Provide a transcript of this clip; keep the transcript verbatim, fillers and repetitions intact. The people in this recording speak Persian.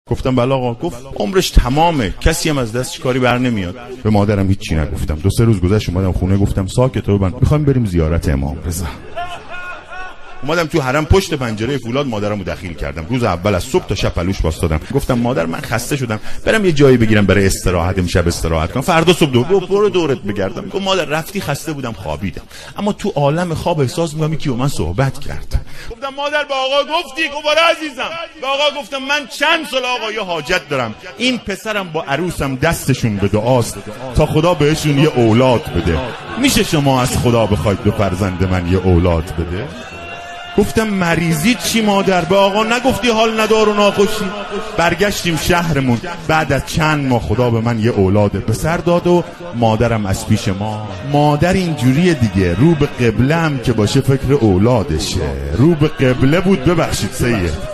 گفتم بله آقا. گفت عمرش تمامه، کسی هم از دستش کاری بر نمیاد. به مادرم هیچی نگفتم. دو سه روز گذشت اومدم خونه گفتم ساکت و بند، میخوایم بریم زیارت امام رضا. اومدم تو حرم پشت پنجره فولاد مادرمو دخیل کردم. روز اول از صبح تا شب پلوش واسطادم. گفتم مادر من خسته شدم، برم یه جایی بگیرم برای استراحت، امشب استراحت کنم، فردا صبح دو برو دورت بگردم. گفت مادر رفتی خسته بودم خوابیدم، اما تو عالم خواب احساس می‌کنم کی با من صحبت کرد. گفتم مادر با آقا گفتی؟ گفت آره عزیزم. با آقا گفتم من چند سال آقا یه حاجت دارم، این پسرم با عروسم دستشون به دعاست تا خدا بهشون یه اولاد بده. میشه شما از خدا بخواید دو فرزند من یه اولاد بده؟ گفتم مریضی چی مادر؟ به آقا نگفتی حال ندار و ناخوشی؟ برگشتیم شهرمون. بعد از چند ماه خدا به من یه اولاد پسر داد و مادرم از پیش ما. مادر اینجوریه دیگه، رو به قبله هم که باشه فکر اولادشه. رو به قبله بود، ببخشید سید.